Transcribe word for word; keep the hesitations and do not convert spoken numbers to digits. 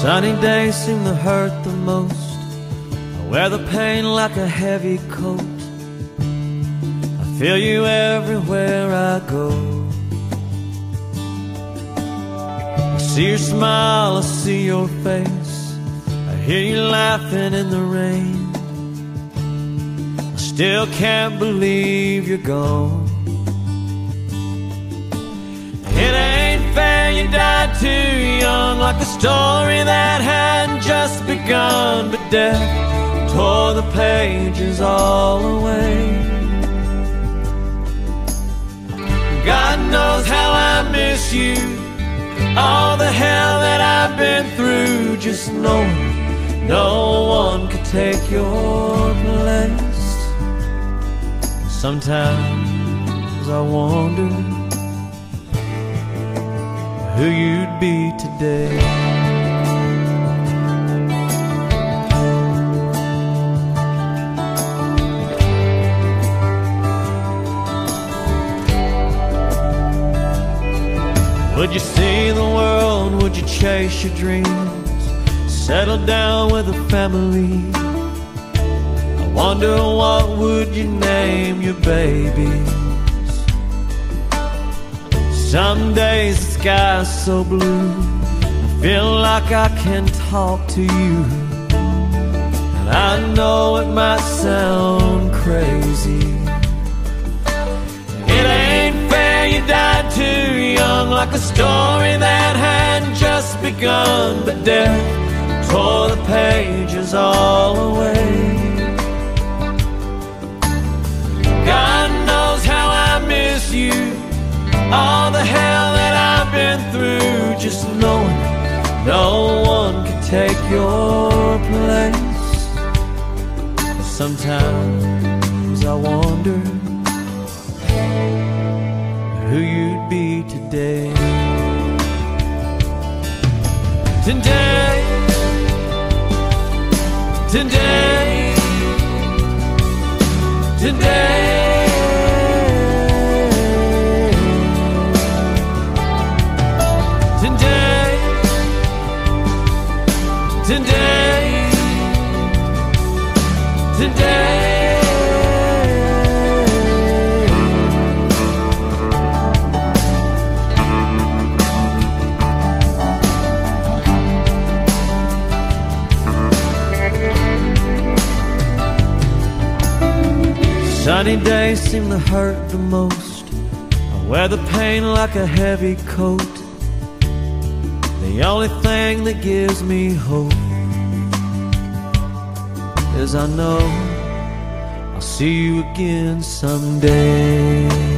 Sunny days seem to hurt the most. I wear the pain like a heavy coat. I feel you everywhere I go. I see your smile, I see your face. I hear you laughing in the rain. I still can't believe you're gone. It ain't fair, you died too young, like a story that hadn't just begun. But death tore the pages all away. God knows how I miss you, all the hell that I've been through. Just knowing no one could take your place. Sometimes I wonder who you'd be today. Would you see the world? Would you chase your dreams? Settle down with a family? I wonder what would you name your babies? Some days the sky's so blue, I feel like I can talk to you. And I know it might sound crazy. It ain't fair, you died too young, like a story that hadn't just begun. But death tore the pages all away. God knows how I miss you, all the hell that I've been through. Just knowing no one can take your place. Sometimes I wonder who you'd be today. Today, today, today. Today, today, sunny days seem to hurt the most. I wear the pain like a heavy coat. The only thing that gives me hope is I know I'll see you again someday.